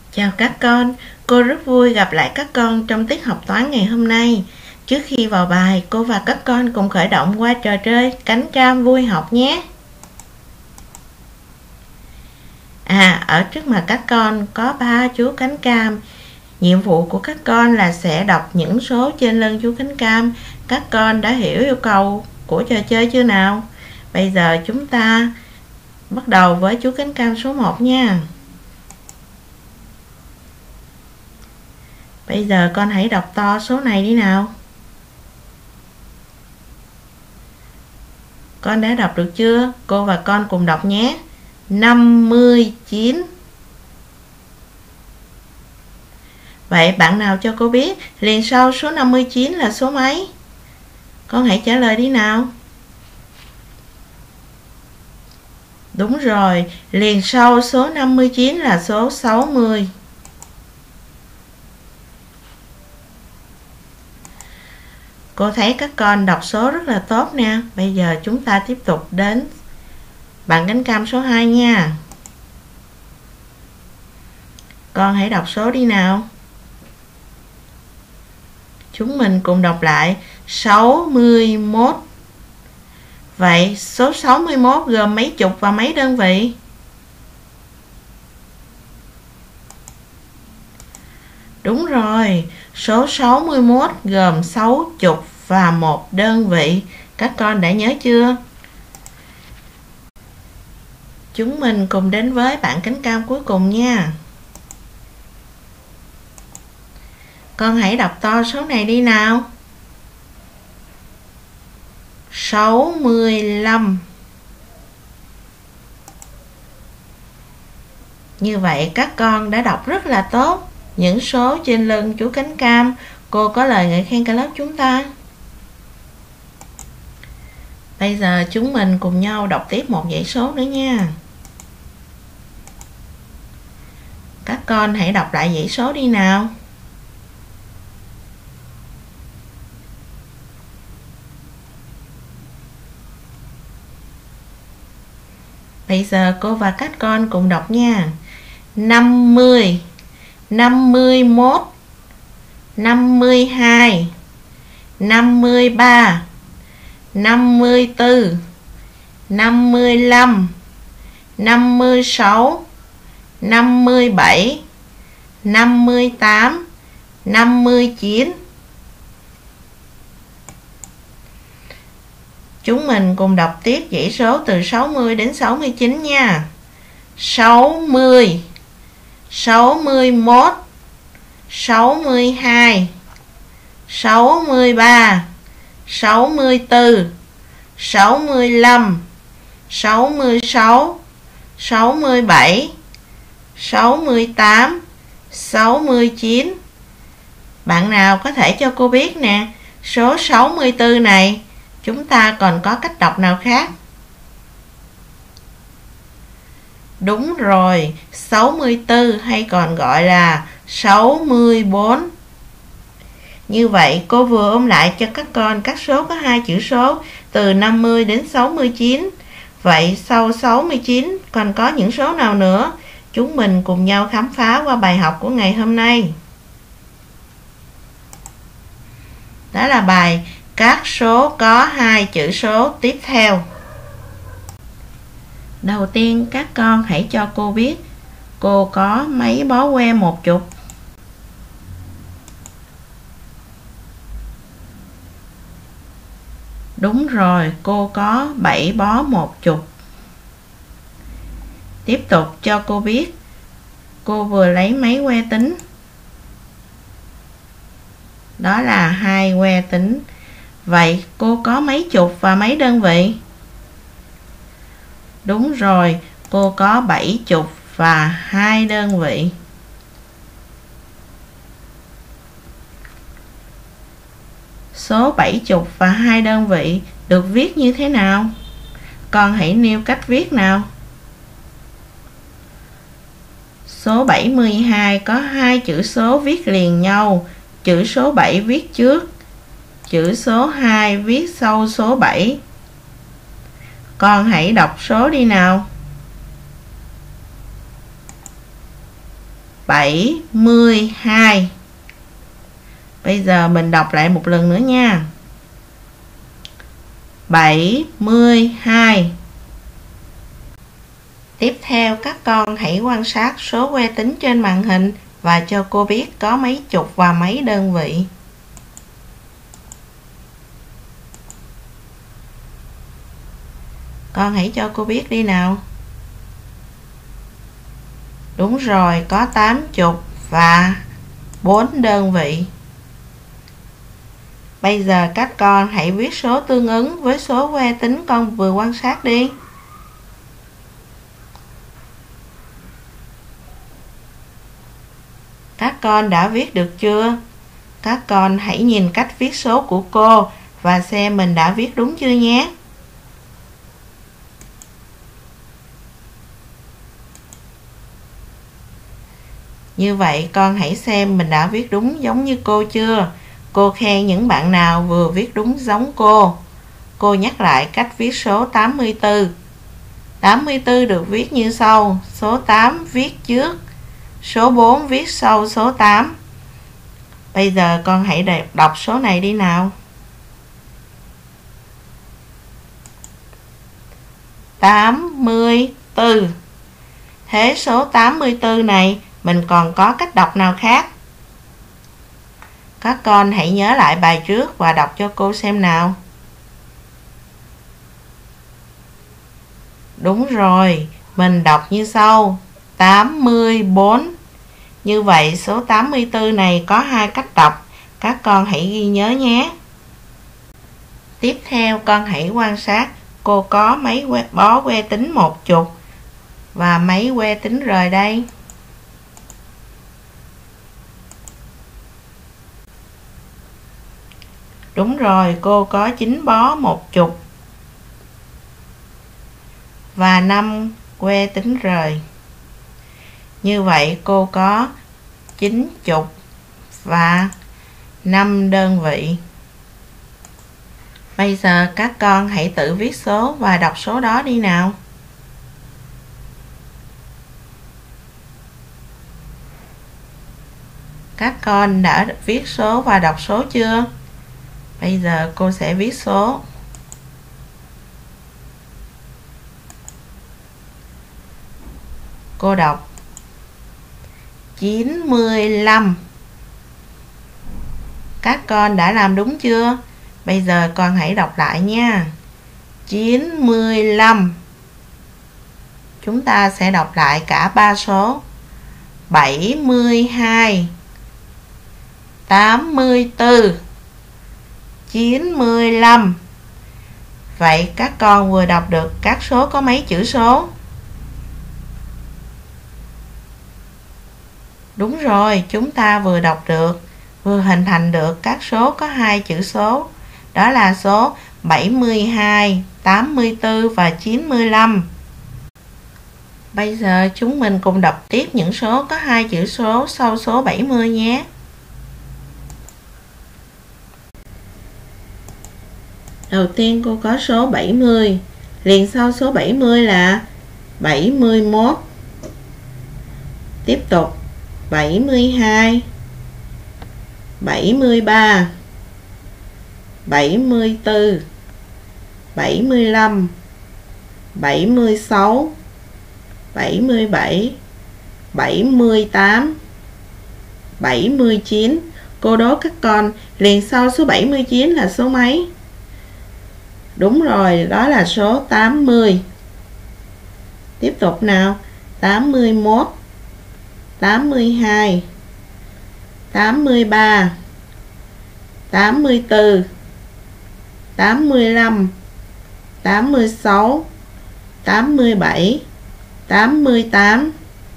Chào các con, cô rất vui gặp lại các con trong tiết học toán ngày hôm nay. Trước khi vào bài, cô và các con cùng khởi động qua trò chơi cánh cam vui học nhé. Ở trước mặt các con có 3 chú cánh cam. Nhiệm vụ của các con là sẽ đọc những số trên lưng chú cánh cam. Các con đã hiểu yêu cầu của trò chơi chưa nào? Bây giờ chúng ta bắt đầu với chú cánh cam số 1 nha. Bây giờ con hãy đọc to số này đi nào. Con đã đọc được chưa? Cô và con cùng đọc nhé. 59. Vậy bạn nào cho cô biết liền sau số 59 là số mấy? Con hãy trả lời đi nào. Đúng rồi, liền sau số 59 là số 60. Cô thấy các con đọc số rất là tốt nè. Bây giờ chúng ta tiếp tục đến bảng cánh cam số 2 nha. Con hãy đọc số đi nào. Chúng mình cùng đọc lại 61. Vậy số 61 gồm mấy chục và mấy đơn vị? Đúng rồi, số 61 gồm 60 và 1 đơn vị. Các con đã nhớ chưa? Chúng mình cùng đến với bảng cánh cam cuối cùng nha. Con hãy đọc to số này đi nào. 65. Như vậy các con đã đọc rất là tốt những số trên lưng chú cánh cam. Cô có lời ngợi khen cả lớp chúng ta. Bây giờ chúng mình cùng nhau đọc tiếp một dãy số nữa nha. Các con hãy đọc lại dãy số đi nào. Bây giờ cô và các con cùng đọc nha. 50, 51, 52, 53, 54, 55, 56, 57, 58, 59. Chúng mình cùng đọc tiếp dãy số từ 60 đến 69 nha. 60, 61, 62, 63, 64, 65, 66, 67, 68, 69. Bạn nào có thể cho cô biết nè, số 64 này chúng ta còn có cách đọc nào khác? Đúng rồi, 64 hay còn gọi là 64. Như vậy cô vừa ôn lại cho các con các số có 2 chữ số từ 50 đến 69. Vậy sau 69 còn có những số nào nữa? Chúng mình cùng nhau khám phá qua bài học của ngày hôm nay. Đó là bài các số có 2 chữ số tiếp theo. Đầu tiên các con hãy cho cô biết cô có mấy bó que 10. Đúng rồi, cô có 7 bó 10. Tiếp tục cho cô biết cô vừa lấy mấy que tính. Đó là 2 que tính. Vậy cô có mấy chục và mấy đơn vị? Đúng rồi, cô có 70 và 2 đơn vị. Số 70 và 2 đơn vị được viết như thế nào? Con hãy nêu cách viết nào. Số 72 có 2 chữ số viết liền nhau. Chữ số 7 viết trước, chữ số 2 viết sau số 7. Con hãy đọc số đi nào. 72. Bây giờ mình đọc lại một lần nữa nha. 72. Tiếp theo các con hãy quan sát số que tính trên màn hình và cho cô biết có mấy chục và mấy đơn vị. Con hãy cho cô biết đi nào. Đúng rồi, có 80 và 4 đơn vị. Bây giờ các con hãy viết số tương ứng với số que tính con vừa quan sát đi. Các con đã viết được chưa? Các con hãy nhìn cách viết số của cô và xem mình đã viết đúng chưa nhé. Như vậy con hãy xem mình đã viết đúng giống như cô chưa? Cô khen những bạn nào vừa viết đúng giống cô. Cô nhắc lại cách viết số 84. 84 được viết như sau. Số 8 viết trước, số 4 viết sau số 8. Bây giờ con hãy đọc số này đi nào. 84. Thế số 84 này mình còn có cách đọc nào khác? Các con hãy nhớ lại bài trước và đọc cho cô xem nào. Đúng rồi, mình đọc như sau. 84. Như vậy số 84 này có hai cách đọc. Các con hãy ghi nhớ nhé. Tiếp theo con hãy quan sát cô có mấy bó que tính 10 và mấy que tính rời đây. Đúng rồi, cô có 9 bó 10 và 5 que tính rời. Như vậy cô có 90 và 5 đơn vị. Bây giờ các con hãy tự viết số và đọc số đó đi nào. Các con đã viết số và đọc số chưa? Bây giờ cô sẽ viết số. Cô đọc 95. Các con đã làm đúng chưa? Bây giờ con hãy đọc lại nha. 95. Chúng ta sẽ đọc lại cả ba số. 72, 84, 95. Vậy các con vừa đọc được các số có mấy chữ số? Đúng rồi, chúng ta vừa đọc được, vừa hình thành được các số có hai chữ số. Đó là số 72, 84 và 95. Bây giờ chúng mình cùng đọc tiếp những số có hai chữ số sau số 70 nhé. Đầu tiên cô có số 70, liền sau số 70 là 71. Tiếp tục 72, 73, 74, 75, 76, 77, 78, 79. Cô đố các con liền sau số 79 là số mấy? Đúng rồi, đó là số 80. Tiếp tục nào. 81, 82, 83, 84, 85, 86, 87, 88,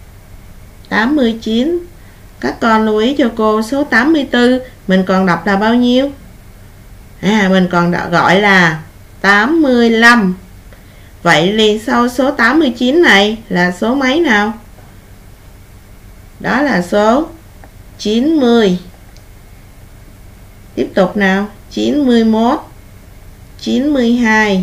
89. Các con lưu ý cho cô số 84 mình còn đọc là bao nhiêu? Mình còn gọi là 85. Vậy liền sau số 89 này là số mấy nào? Đó là số 90. Tiếp tục nào. 91, 92,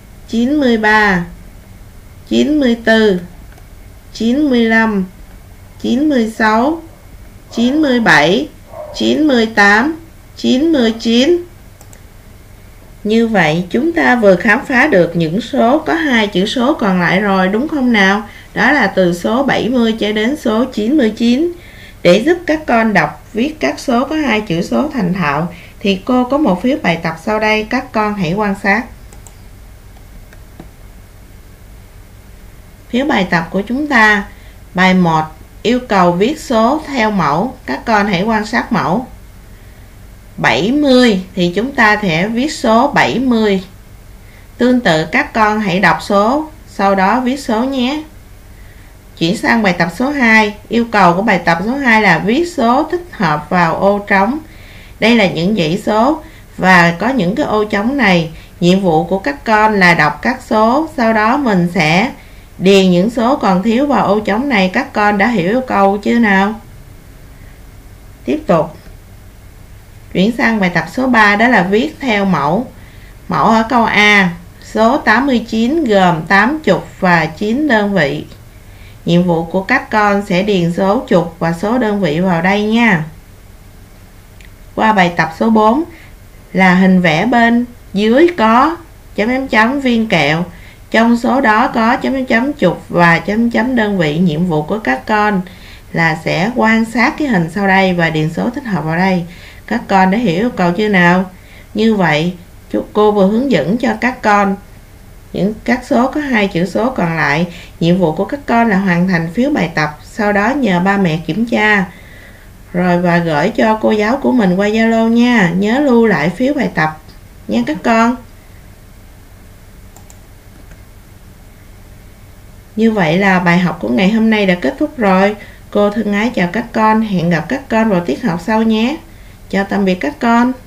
93, 94, 95, 96, 97, 98, 99. Như vậy chúng ta vừa khám phá được những số có 2 chữ số còn lại rồi, đúng không nào? Đó là từ số 70 cho đến số 99. Để giúp các con đọc viết các số có 2 chữ số thành thạo thì cô có một phiếu bài tập sau đây, các con hãy quan sát. Phiếu bài tập của chúng ta, bài 1 yêu cầu viết số theo mẫu, các con hãy quan sát mẫu. 70 thì chúng ta sẽ viết số 70. Tương tự các con hãy đọc số, sau đó viết số nhé. Chuyển sang bài tập số 2, yêu cầu của bài tập số 2 là viết số thích hợp vào ô trống. Đây là những dãy số và có những cái ô trống này. Nhiệm vụ của các con là đọc các số, sau đó mình sẽ điền những số còn thiếu vào ô trống này. Các con đã hiểu yêu cầu chưa nào? Tiếp tục. Chuyển sang bài tập số 3, đó là viết theo mẫu. Mẫu ở câu A, số 89 gồm 80 và 9 đơn vị. Nhiệm vụ của các con sẽ điền số chục và số đơn vị vào đây nha. Qua bài tập số 4 là hình vẽ bên dưới có viên kẹo. Trong số đó có chục và đơn vị. Nhiệm vụ của các con là sẽ quan sát cái hình sau đây và điền số thích hợp vào đây. Các con đã hiểu yêu cầu chưa nào? Như vậy cô vừa hướng dẫn cho các con các số có 2 chữ số còn lại. Nhiệm vụ của các con là hoàn thành phiếu bài tập, sau đó nhờ ba mẹ kiểm tra rồi và gửi cho cô giáo của mình qua Zalo nha. Nhớ lưu lại phiếu bài tập nha các con. Như vậy là bài học của ngày hôm nay đã kết thúc rồi. Cô thân ái chào các con, hẹn gặp các con vào tiết học sau nhé. Chào tạm biệt các con.